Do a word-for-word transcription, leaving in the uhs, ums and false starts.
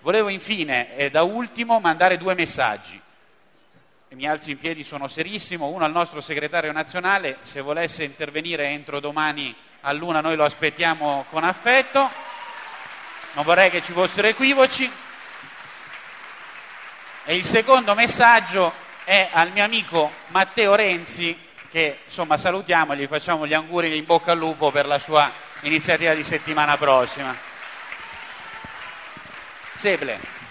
Volevo infine, e da ultimo, mandare due messaggi. E mi alzo in piedi, sono serissimo. Uno al nostro segretario nazionale, se volesse intervenire entro domani all'una noi lo aspettiamo con affetto, non vorrei che ci fossero equivoci. E il secondo messaggio è al mio amico Matteo Renzi, che insomma salutiamo, gli facciamo gli auguri in bocca al lupo per la sua iniziativa di settimana prossima. Seble.